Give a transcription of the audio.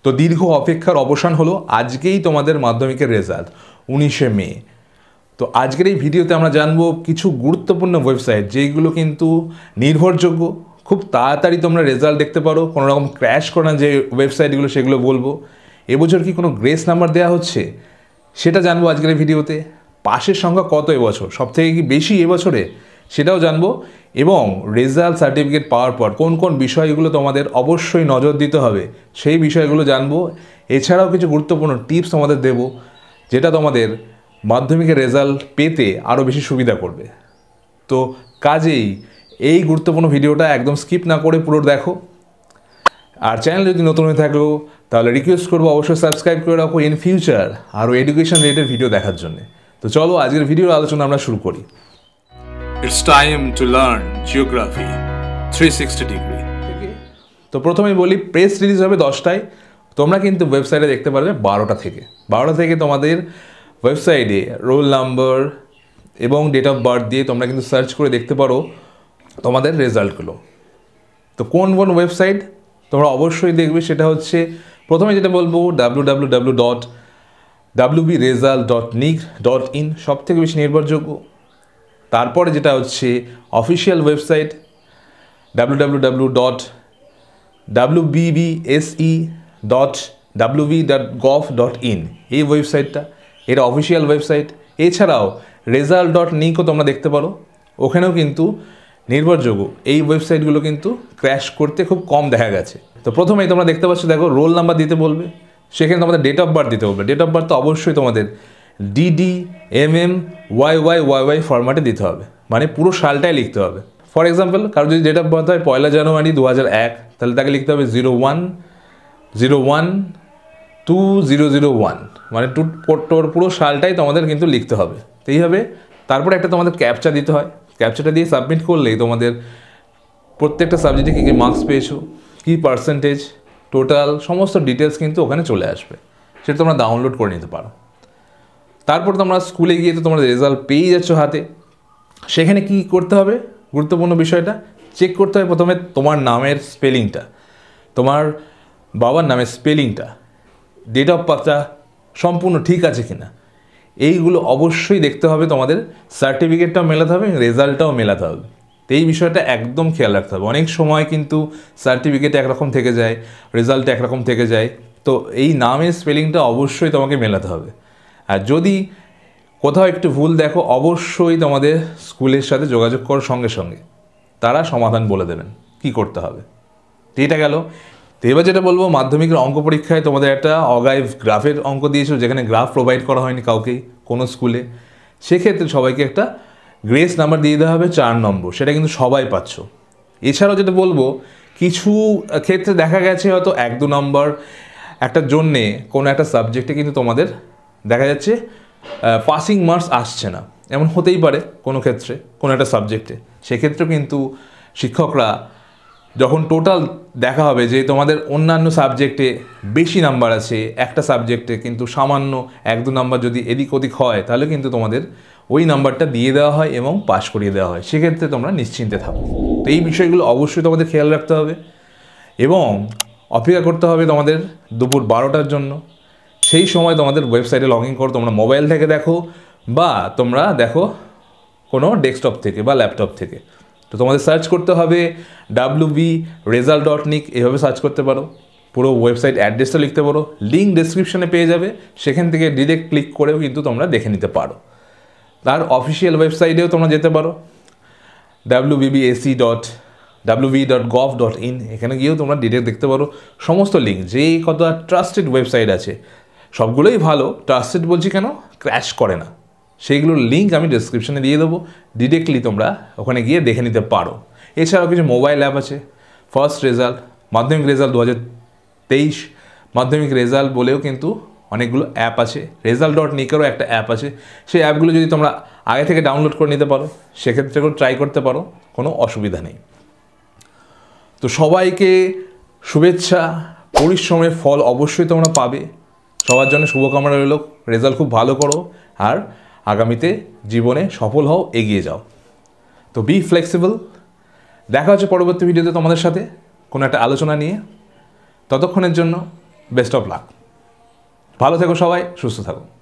তো দীর্ঘ অপেক্ষার অবসান হলো, আজকেই তোমাদের মাধ্যমিকের রেজাল্ট 19শে মে। তো আজকের এই ভিডিওতে আমরা জানবো কিছু গুরুত্বপূর্ণ ওয়েবসাইট যেইগুলো কিন্তু নির্ভরযোগ্য, খুব তাড়াতাড়ি তোমরা রেজাল্ট দেখতে পারো, কোনো রকম ক্র্যাশ করে না যে ওয়েবসাইটগুলো, সেগুলো বলবো। এবছর কি কোনো গ্রেস নাম্বার দেওয়া হচ্ছে সেটা জানবো আজকের এই ভিডিওতে। পাশের সংখ্যা কত এবছর, সবথেকে কি বেশি এবছরে, সেটাও জানবো। এবং রেজাল্ট সার্টিফিকেট পাওয়ার পর কোন কোন বিষয়গুলো তোমাদের অবশ্যই নজর দিতে হবে সেই বিষয়গুলো জানবো। এছাড়াও কিছু গুরুত্বপূর্ণ টিপস তোমাদের দেব, যেটা তোমাদের মাধ্যমিকের রেজাল্ট পেতে আরও বেশি সুবিধা করবে। তো কাজেই এই গুরুত্বপূর্ণ ভিডিওটা একদম স্কিপ না করে পুরো দেখো। আর চ্যানেল যদি নতুন হয়ে থাকো তাহলে রিকোয়েস্ট করবো অবশ্যই সাবস্ক্রাইব করে রাখো ইন ফিউচার আরও এডুকেশন রিলেটেড ভিডিও দেখার জন্য। তো চলো আজকের ভিডিওর আলোচনা আমরা শুরু করি। It's time to learn geography 360 degree. তো প্রথমেই বলি, প্রেস রিলিজ হবে 10টায়, তোমরা কিন্তু ওয়েবসাইটে দেখতে পারবে 12টা থেকে তোমাদের ওয়েবসাইটে রোল নাম্বার এবং ডেট অফ বার্থ দিয়ে তোমরা কিন্তু সার্চ করে দেখতে পারো তোমাদের রেজাল্টগুলো। তো কোন কোন ওয়েবসাইট তোমরা অবশ্যই দেখবে সেটা হচ্ছে, প্রথমে যেটা বলবো www.wbresult.nic.in, সব থেকে বেশি নির্ভরযোগ্য। তারপরে যেটা হচ্ছে অফিসিয়াল ওয়েবসাইট www.wbcHSE.wb.gov.in, এই ওয়েবসাইটটা, এটা অফিসিয়াল ওয়েবসাইট। এছাড়াও result.nic-ও তোমরা দেখতে পারো, ওখানেও কিন্তু নির্ভরযোগ্য। এই ওয়েবসাইটগুলো কিন্তু ক্র্যাশ করতে খুব কম দেখা গেছে। তো প্রথমেই তোমরা দেখতে পাচ্ছ, দেখো রোল নাম্বার দিতে বলবে, সেখানে তোমাদের ডেট অফ বার্থ দিতে বলবে। ডেট অফ বার্থ তো অবশ্যই তোমাদের DDMMYYYY ফরম্যাটে দিতে হবে, মানে পুরো সালটাই লিখতে হবে। ফর এক্সাম্পল, কারো যদি ডেট অফ বার্থ হয় 1 জানুয়ারি 2001, তাহলে তাকে লিখতে হবে 01/01/2001, মানে পুরো সালটাই তোমাদের কিন্তু লিখতে হবে। তো এইভাবে তারপরে একটা তোমাদের ক্যাপচা দিতে হয়, ক্যাপচাটা দিয়ে সাবমিট করলেই তোমাদের প্রত্যেকটা সাবজেক্টে কী কী মার্কস পেয়েছো, কী পার্সেন্টেজ, টোটাল সমস্ত ডিটেলস কিন্তু ওখানে চলে আসবে, সেটা তোমরা ডাউনলোড করে নিতে পারো। তারপর তোমরা স্কুলে গিয়ে তো তোমরা রেজাল্ট পেয়ে যাচ্ছ হাতে, সেখানে কি করতে হবে, গুরুত্বপূর্ণ বিষয়টা চেক করতে হবে। প্রথমে তোমার নামের স্পেলিংটা, তোমার বাবার নামের স্পেলিংটা, ডেট অফ বার্থটা সম্পূর্ণ ঠিক আছে কিনা, এইগুলো অবশ্যই দেখতে হবে। তোমাদের সার্টিফিকেটটাও মেলাতে হবে, রেজাল্টটাও মেলাতে হবে। তো এই বিষয়টা একদম খেয়াল রাখতে হবে। অনেক সময় কিন্তু সার্টিফিকেট একরকম থেকে যায়, রেজাল্ট একরকম থেকে যায়। তো এই নামের স্পেলিংটা অবশ্যই তোমাকে মেলাতে হবে। আর যদি কোথাও একটু ভুল দেখো, অবশ্যই তোমাদের স্কুলের সাথে যোগাযোগ করো সঙ্গে সঙ্গে, তারা সমাধান বলে দেবেন কি করতে হবে। তো এটা গেল। তো এবার যেটা বলবো, মাধ্যমিকের অঙ্ক পরীক্ষায় তোমাদের একটা অগাইভ গ্রাফের অঙ্ক দিয়েছিল, যেখানে গ্রাফ প্রোভাইড করা হয়নি কাউকেই কোনো স্কুলে। সেক্ষেত্রে সবাইকে একটা গ্রেস নাম্বার দিয়ে দেওয়া হবে 4 নম্বর, সেটা কিন্তু সবাই পাচ্ছ। এছাড়াও যেটা বলবো, কিছু ক্ষেত্রে দেখা গেছে হয়তো 1-2 নম্বর একটা জন্যে কোনো একটা সাবজেক্টে কিন্তু তোমাদের দেখা যাচ্ছে পাসিং মার্কস আসছে না, এমন হতেই পারে কোনো ক্ষেত্রে কোনো একটা সাবজেক্টে। সেক্ষেত্রেও কিন্তু শিক্ষকরা যখন টোটাল দেখা হবে যে তোমাদের অন্যান্য সাবজেক্টে বেশি নাম্বার আছে, একটা সাবজেক্টে কিন্তু সামান্য 1-2 নাম্বার যদি এদিক ওদিক হয়, তাহলে কিন্তু তোমাদের ওই নাম্বারটা দিয়ে দেওয়া হয় এবং পাস করিয়ে দেওয়া হয়। সেক্ষেত্রে তোমরা নিশ্চিন্তে থাকো। তো এই বিষয়গুলো অবশ্যই তোমাদের খেয়াল রাখতে হবে এবং অপেক্ষা করতে হবে তোমাদের দুপুর 12টার জন্য। সেই সময় তোমাদের ওয়েবসাইটে লগ ইন করো, তোমরা মোবাইল থেকে দেখো বা তোমরা দেখো কোনো ডেস্কটপ থেকে বা ল্যাপটপ থেকে। তো তোমাদের সার্চ করতে হবে wbresult.nic, এভাবে সার্চ করতে পারো। পুরো ওয়েবসাইট অ্যাড্রেসটা লিখতে পারো, লিঙ্ক ডেসক্রিপশনে পেয়ে যাবে, সেখান থেকে ডিরেক্ট ক্লিক করেও কিন্তু তোমরা দেখে নিতে পারো। তার অফিসিয়াল ওয়েবসাইটেও তোমরা যেতে পারো wbcHSE.wb.gov.in, এখানে গিয়েও তোমরা ডিরেক্ট দেখতে পারো সমস্ত লিঙ্ক। যেই কত ট্রাস্টেড ওয়েবসাইট আছে সবগুলোই ভালো, ট্রাস্টেড বলছি কেন, ক্র্যাশ করে না, সেইগুলোর লিঙ্ক আমি ডেসক্রিপশনে দিয়ে দেবো, ডিরেক্টলি তোমরা ওখানে গিয়ে দেখে নিতে পারো। এছাড়াও কিছু মোবাইল অ্যাপ আছে, first result, Madhyamik result 2023, Madhyamik result বলেও কিন্তু অনেকগুলো অ্যাপ আছে। result.nic-এরও একটা অ্যাপ আছে, সেই অ্যাপগুলো যদি তোমরা আগে থেকে ডাউনলোড করে নিতে পারো, সেক্ষেত্রেও ট্রাই করতে পারো, কোনো অসুবিধা নেই। তো সবাইকে শুভেচ্ছা, পরিশ্রমের ফল অবশ্যই তোমরা পাবে। সবার জন্য শুভকামনা রইল, রেজাল্ট খুব ভালো করো আর আগামীতে জীবনে সফল হও, এগিয়ে যাও। তো বি ফ্লেক্সিবল। দেখা হচ্ছে পরবর্তী ভিডিওতে তোমাদের সাথে কোনো একটা আলোচনা নিয়ে। ততক্ষণের জন্য বেস্ট অফ লাক। ভালো থেকো সবাই, সুস্থ থাকো।